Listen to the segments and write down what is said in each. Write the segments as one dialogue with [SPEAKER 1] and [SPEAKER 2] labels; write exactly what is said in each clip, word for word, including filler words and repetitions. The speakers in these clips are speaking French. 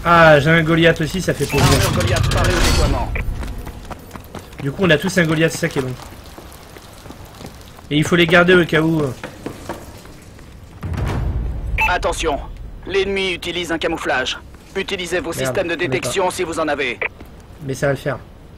[SPEAKER 1] Ah, j'ai un Goliath aussi, ça fait plaisir.
[SPEAKER 2] Armure Goliath paré au déploiement.
[SPEAKER 1] Du coup, on a tous un Goliath, c'est ça qui est bon. Et il faut les garder au cas où.
[SPEAKER 2] Attention, l'ennemi utilise un camouflage. Utilisez vos
[SPEAKER 1] Merde,
[SPEAKER 2] systèmes de détection si vous en avez.
[SPEAKER 1] Mais ça va le faire.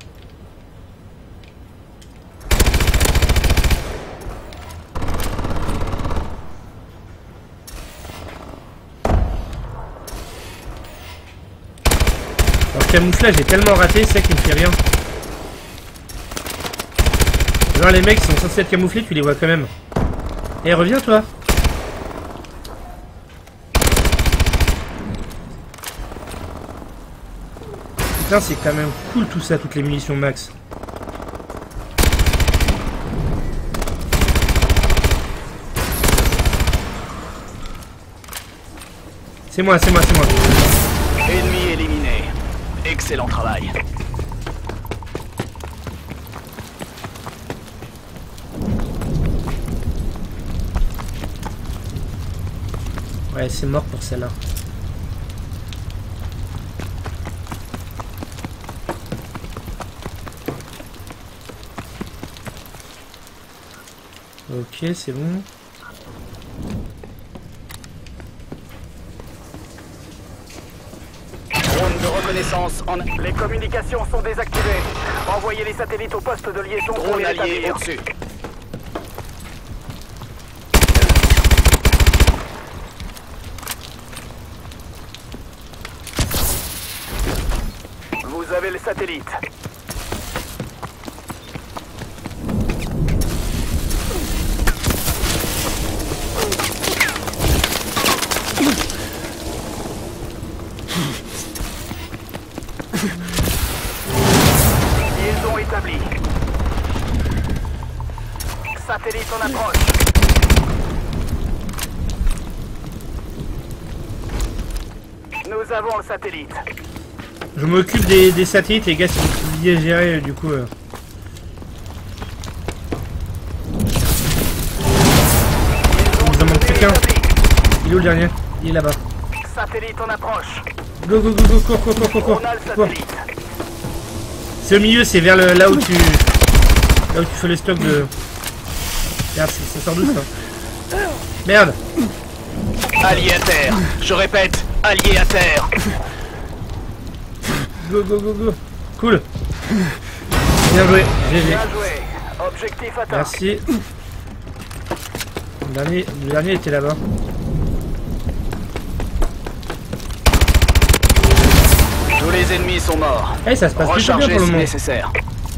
[SPEAKER 1] Leur camouflage est tellement raté, c'est ça qui me fait rien. Genre les mecs qui sont censés être camouflés, tu les vois quand même. Eh, reviens toi. Putain, c'est quand même cool tout ça, toutes les munitions max. C'est moi, c'est moi, c'est moi.
[SPEAKER 2] Ennemi éliminé. Excellent travail.
[SPEAKER 1] Ouais, c'est mort pour celle-là. Ok, c'est bon.
[SPEAKER 2] Drone de reconnaissance en... Les communications sont désactivées. Envoyez les satellites au poste de liaison pour les rétablir. Au-dessus. Vous avez les satellites. Liaison établie. Satellite en approche. Nous avons le satellite.
[SPEAKER 1] Je m'occupe des, des satellites, les gars, c'est oublié à gérer du coup. Euh. Il en manque quelqu'un. Il est où le dernier? Il est là-bas.
[SPEAKER 2] Satellite en approche.
[SPEAKER 1] Go go go go, cours cours cours cours cours.
[SPEAKER 2] On a le
[SPEAKER 1] Cours.
[SPEAKER 2] satellite.
[SPEAKER 1] C'est au milieu, c'est vers le, là où tu là où tu fais le stock de. Merde, ça sort d'où ça? Merde.
[SPEAKER 2] Allié à terre. Je répète, allié à terre.
[SPEAKER 1] Go go go go. Cool. Bien joué. G G.
[SPEAKER 2] Bien joué. Objectif atteint.
[SPEAKER 1] Merci. Le dernier, le dernier était là-bas.
[SPEAKER 2] Tous les ennemis sont morts.
[SPEAKER 1] Eh, ça se passe plutôt bien
[SPEAKER 2] Rechargez
[SPEAKER 1] pour le
[SPEAKER 2] si
[SPEAKER 1] moment.
[SPEAKER 2] nécessaire.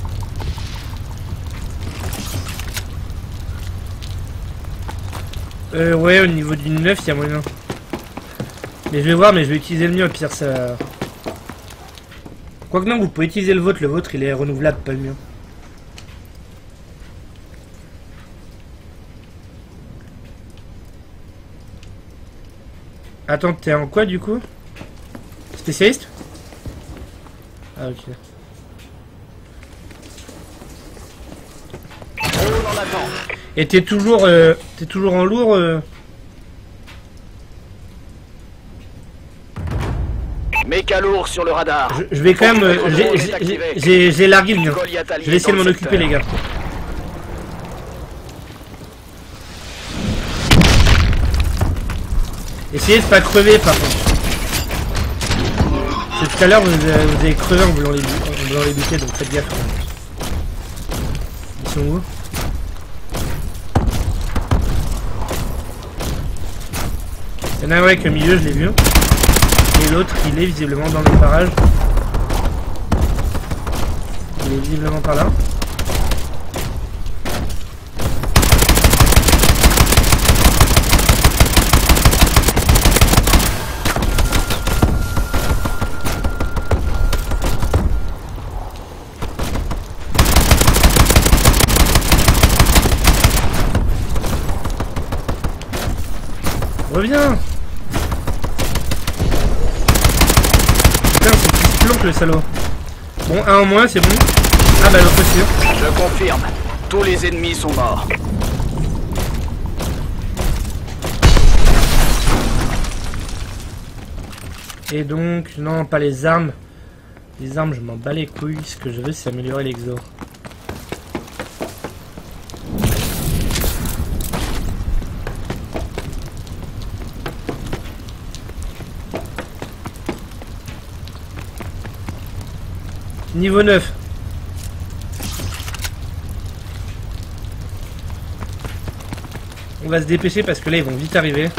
[SPEAKER 1] Euh, ouais, au niveau du neuf, il y a moyen. Mais je vais voir, mais je vais utiliser le mien, au pire, ça... Quoique non, vous pouvez utiliser le vôtre, le vôtre, il est renouvelable, pas le mien. Attends, t'es en quoi, du coup? Spécialiste? Ah, ok.
[SPEAKER 2] Drone en attente.
[SPEAKER 1] Et t'es toujours, euh, t'es toujours en lourd euh...
[SPEAKER 2] Méca lourd sur le radar.
[SPEAKER 1] je, je vais quand même... euh, j'ai- j'ai- J'ai j'ai largué le mien.
[SPEAKER 2] Goliath allié
[SPEAKER 1] Je vais essayer de
[SPEAKER 2] dans
[SPEAKER 1] m'en
[SPEAKER 2] le
[SPEAKER 1] occuper,
[SPEAKER 2] secteur.
[SPEAKER 1] les gars. Essayez de pas crever, par contre. Parce que tout à l'heure, vous, avez- vous avez crevé en voulant les, en voulant les buter, donc faites gaffe. Ils sont où? Il y en a un ouais, au milieu, je l'ai vu. Et l'autre, il est visiblement dans le barrage. Il est visiblement par là. Reviens! Putain, c'est qu'il se plante le salaud. Bon, un en moins, c'est bon. Ah bah l'autre aussi.
[SPEAKER 2] Je confirme. Tous les ennemis sont morts.
[SPEAKER 1] Et donc, non, pas les armes. Les armes, je m'en bats les couilles. Ce que je veux, c'est améliorer l'exo. Niveau neuf. On va se dépêcher parce que là, ils vont vite arriver.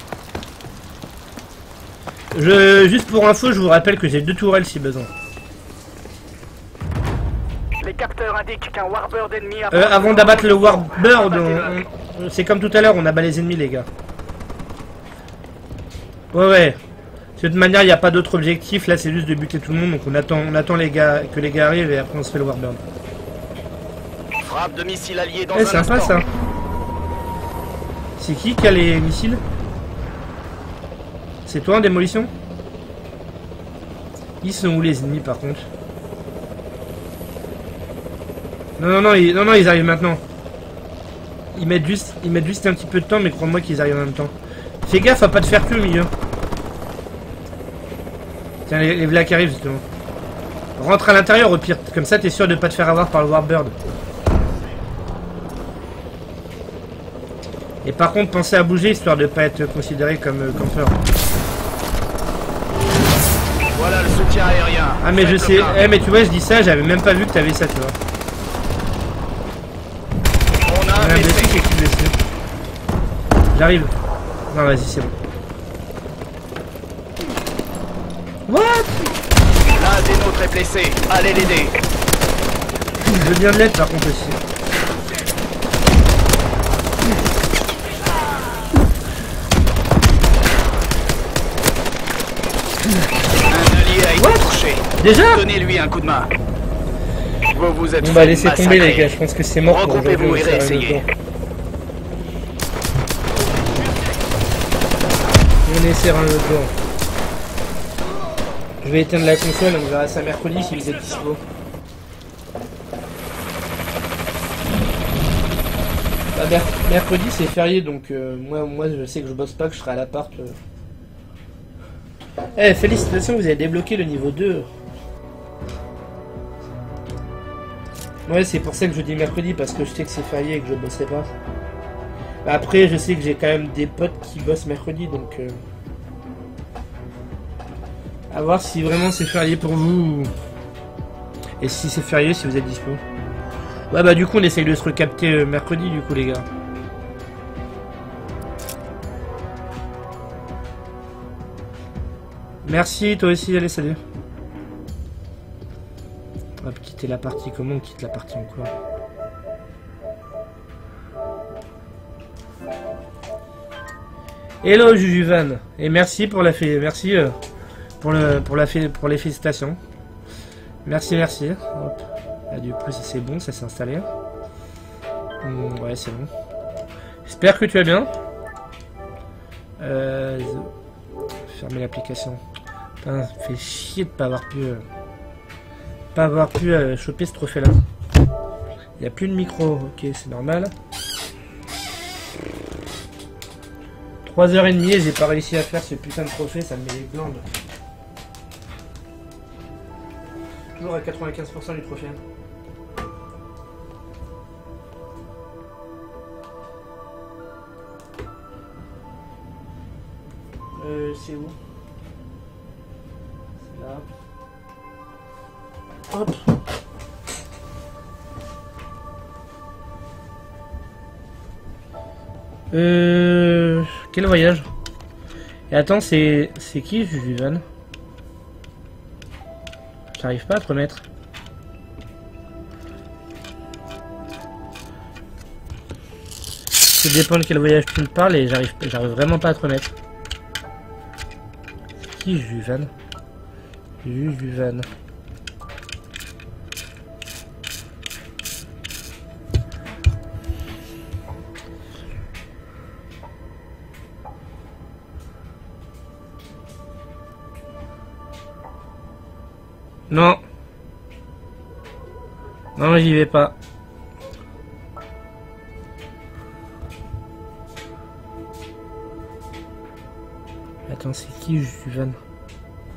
[SPEAKER 1] Je, juste pour info, je vous rappelle que j'ai deux tourelles si besoin.
[SPEAKER 2] Les capteurs indiquent qu'un warbird ennemi a...
[SPEAKER 1] Euh, avant d'abattre le warbird, c'est comme tout à l'heure, on abat les ennemis, les gars. Ouais, ouais. De toute manière, il n'y a pas d'autre objectif. Là, c'est juste de buter tout le monde. Donc, on attend, on attend les gars, que les gars arrivent et après, on se fait le warbird.
[SPEAKER 2] Frappe de missiles alliés dans
[SPEAKER 1] Eh,
[SPEAKER 2] un
[SPEAKER 1] sympa
[SPEAKER 2] instant.
[SPEAKER 1] ça. C'est qui qui a les missiles? C'est toi en démolition? Ils sont où les ennemis par contre? Non non non ils, non non ils arrivent maintenant. Ils mettent juste ils mettent juste un petit peu de temps mais crois-moi qu'ils arrivent en même temps. Fais gaffe à pas te faire tuer au milieu. Tiens les, les v'là qui arrivent justement. Rentre à l'intérieur au pire, comme ça t'es sûr de pas te faire avoir par le warbird. Et par contre pensez à bouger histoire de pas être considéré comme euh, campeur.
[SPEAKER 2] Voilà le soutien aérien.
[SPEAKER 1] Ah mais je sais, eh mais tu vois je dis ça, j'avais même pas vu que t'avais ça tu vois.
[SPEAKER 2] On a un
[SPEAKER 1] Un blessé,
[SPEAKER 2] blessé.
[SPEAKER 1] c'est qui blessé? J'arrive. Non vas-y c'est bon. What?
[SPEAKER 2] L'un des nôtres est blessé. Allez l'aider.
[SPEAKER 1] Je veux bien de l'aide par contre aussi.
[SPEAKER 2] Un allié a été
[SPEAKER 1] What?
[SPEAKER 2] touché.
[SPEAKER 1] Déjà?
[SPEAKER 2] Donnez-lui un coup de main. Vous vous êtes
[SPEAKER 1] Bon bah
[SPEAKER 2] fait
[SPEAKER 1] laissez tomber
[SPEAKER 2] massacrer.
[SPEAKER 1] les gars, je pense que c'est mort pour aujourd'hui.
[SPEAKER 2] Regroupez-vous
[SPEAKER 1] On
[SPEAKER 2] et
[SPEAKER 1] va faire un autre
[SPEAKER 2] réessayez.
[SPEAKER 1] tour. On essaiera un autre tour. Je vais éteindre la console, on verra ça mercredi si vous êtes dispo. Bah, mer mercredi c'est férié donc euh, moi, moi je sais que je bosse pas, que je serai à l'appart. Euh. Eh, félicitations, vous avez débloqué le niveau deux. Ouais, c'est pour ça que je dis mercredi, parce que je sais que c'est férié et que je bosserai pas. Après, je sais que j'ai quand même des potes qui bossent mercredi, donc... Euh... à voir si vraiment c'est férié pour vous. Ou... et si c'est férié, si vous êtes dispo. Ouais, bah du coup, on essaye de se recapter euh, mercredi, du coup, les gars. Merci, toi aussi, allez, salut. On va quitter la partie, comment on quitte la partie encore? Hello Jujuvan, et merci pour la fé... merci euh, pour le pour la fé... pour les félicitations. Merci, merci. Hop. Là, du coup, c'est bon, ça s'est installé. Hum, ouais, c'est bon. J'espère que tu vas bien. Euh... Fermer l'application. Putain, ça me fait chier de pas avoir pu... Euh... pas avoir pu euh, choper ce trophée là. Il n'y a plus de micro, ok c'est normal. trois heures trente et j'ai pas réussi à faire ce putain de trophée, ça me met les glandes. Toujours à quatre-vingt-quinze pour cent du trophée. Euh, c'est où? C'est là. Hop. Euh... Quel voyage? Et attends, c'est... c'est qui, Jujuvan? J'arrive pas à te remettre. Ça dépend de quel voyage tu me parles et j'arrive j'arrive vraiment pas à te remettre. C'est qui, Jujuvan? Jujuvan. Non. Non, j'y vais pas. Attends, c'est qui Juvan?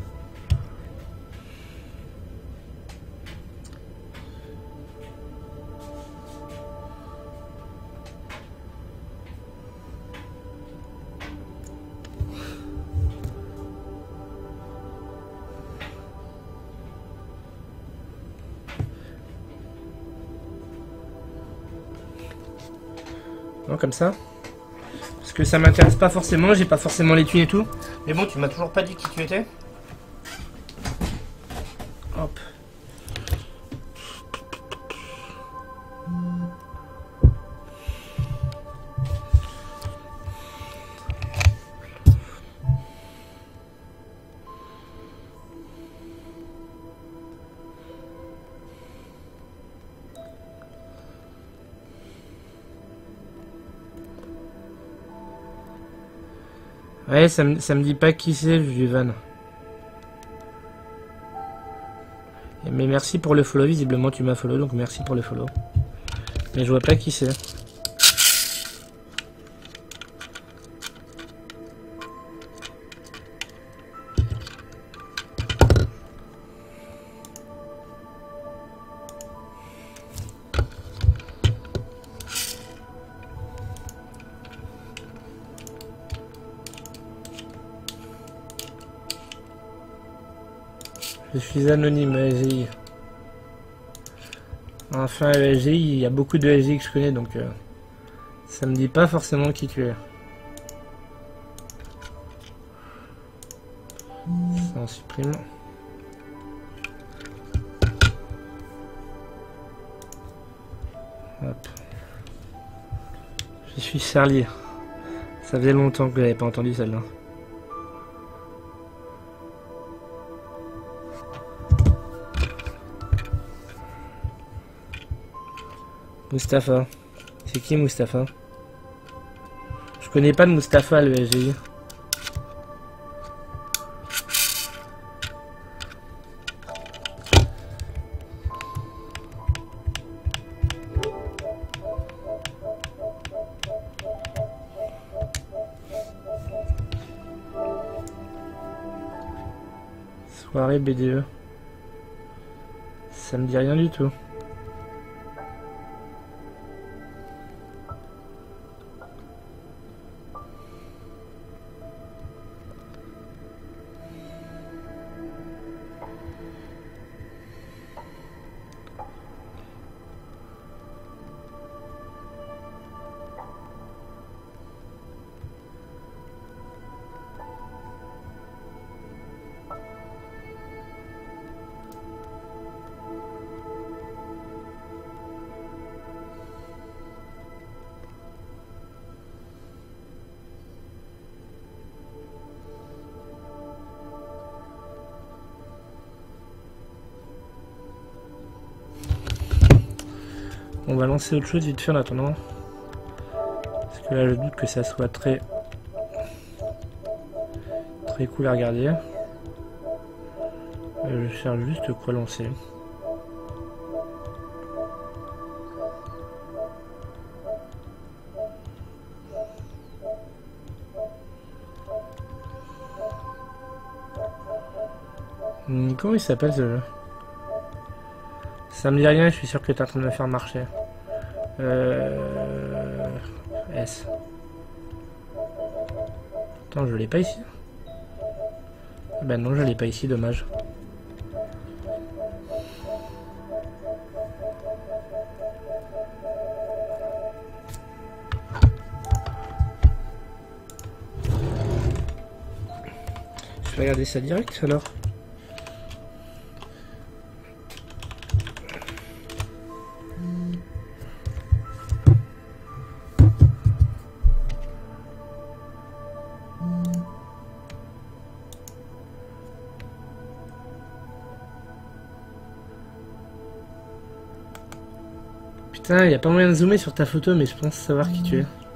[SPEAKER 1] Non, comme ça. Parce que ça m'intéresse pas forcément, j'ai pas forcément les thunes et tout. Mais bon, tu m'as toujours pas dit qui tu étais. Hop. Ouais, ça me, ça me dit pas qui c'est, Juvan. Mais merci pour le follow, visiblement tu m'as follow, donc merci pour le follow. Mais je vois pas qui c'est. Je suis anonyme à S G I. Enfin, à S G I, il y a beaucoup de S G I que je connais, donc euh, ça me dit pas forcément qui tu es. Ça, on supprime. Hop. Je suis Charlie. Ça faisait longtemps que je n'avais pas entendu celle-là. Mustapha. C'est qui Mustapha? Je connais pas de Mustapha le S G I. Soirée B D E. Ça me dit rien du tout. On va lancer autre chose vite fait en attendant. Parce que là je doute que ça soit très très cool à regarder. Euh, je cherche juste quoi lancer. Hum, comment il s'appelle ce jeu? Ça me dit rien, je suis sûr que tu es en train de me faire marcher. Euh... S. Attends, je l'ai pas ici. Ben non, je l'ai pas ici, dommage. Je vais regarder ça direct alors. Putain, y a pas moyen de zoomer sur ta photo, mais je pense savoir qui tu es.